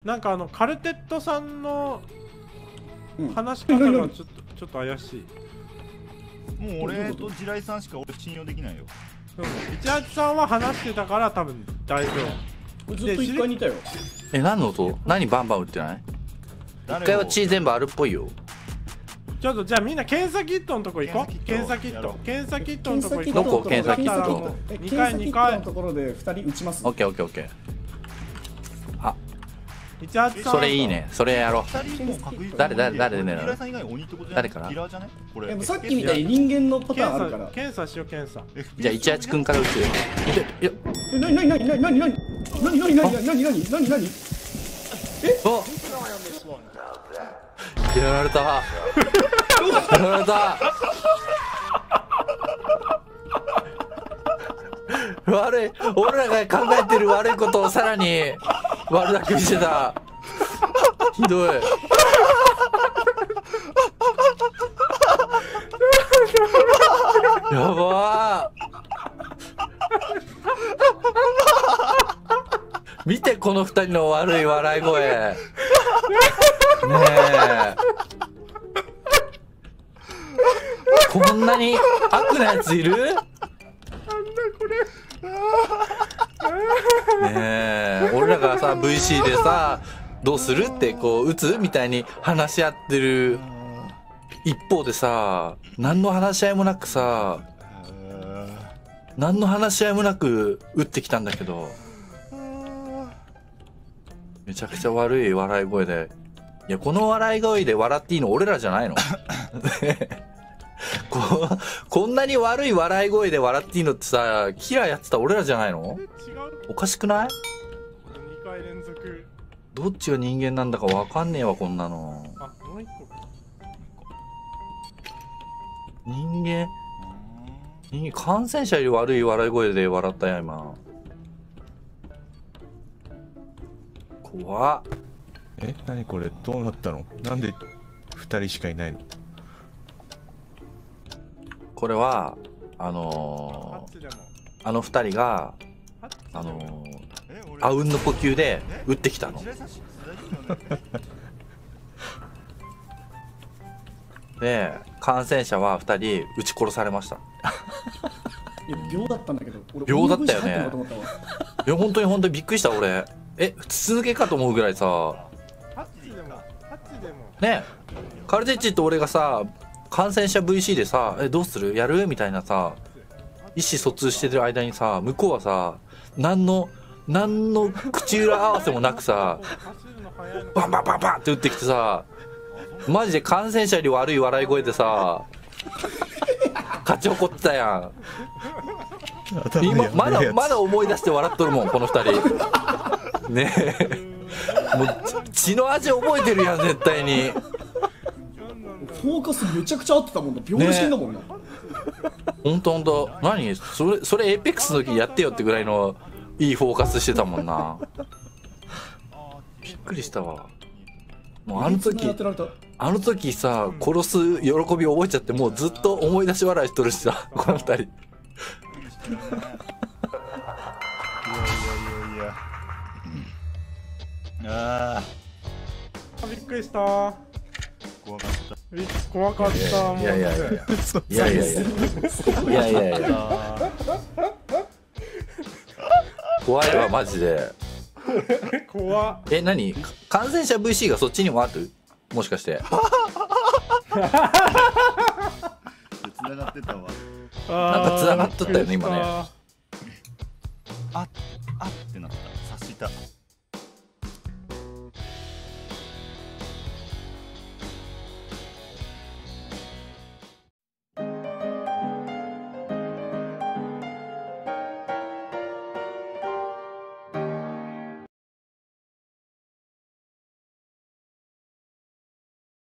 なんかカルテットさんの話し方がちょっと怪しい。 もう俺と地雷さんしか俺信用できないよ。 18さんは話してたから多分大丈夫。 ずっと1階にいたよ。 何の音？何バンバン打ってない？1階は血全部あるっぽいよ。 ちょっとじゃあみんな検査キットのとこ行こう。検査キットのとこ行こう。 どこ検査キット？ 2階2階のところで2人撃ちます。 オッケーオッケーオッケー。あ、 18さんそれいいね。それやろう。誰ね。誰から？ さっきみたいに人間のパターンあるから。 検査しよう検査。 じゃあ18君から撃つよ。 何お、やられた。やられた。悪い、俺らが考えてる悪いことをさらに悪だくみしてた。ひどい。やばー。見てこの二人の悪い笑い声。ねえ。こんなに悪なやついる？ なんだこれ。 ねえ、俺らがさ VC でさどうするってこう打つみたいに話し合ってる一方でさ、何の話し合いもなくさ、何の話し合いもなく打ってきたんだけど、めちゃくちゃ悪い笑い声で、いやこの笑い声で笑っていいの俺らじゃないの？こんなに悪い笑い声で笑っていいのってさ、キラーやってた俺らじゃないの？おかしくない？ 2 回連続。 どっちが人間なんだかわかんねえわ、こんなの。 あ、もう1個か。 人間感染者より悪い笑い声で笑ったよ今。怖っ。 何これどうなったの？なんで2人しかいないの？ これはあの2人があうんの呼吸で撃ってきたの。で感染者は2人撃ち殺されました。 秒だったんだけど、 秒だったよね。いや本当にびっくりした俺。筒抜けかと思うぐらいさ。ね、カルテッチと俺がさ感染者 VC でさどうするやるみたいなさ意思疎通してる間にさ、向こうはさ何の口裏合わせもなくさバンバンバンバンって打ってきてさ、マジで感染者より悪い笑い声でさ勝ち誇ってたやん。今まだ思い出して笑っとるもんこの二人。ねえ、もう血の味覚えてるやん絶対に。 フォーカスめちゃくちゃ合ってたもんな。秒で死んだもんな。 ほんと何それエイペックスの時やってよってぐらいのいいフォーカスしてたもんな。びっくりしたわ。もうあの時さ殺す喜び覚えちゃって、もうずっと思い出し笑いしとるしさこの二人。 いやびっくりした。怖かった。 いや怖いわマジで。 怖っ。 何感染者 VC がそっちにもある？もしかして繋がってたわ。 なんか繋がっとったよね今ね。 あってなった。察した。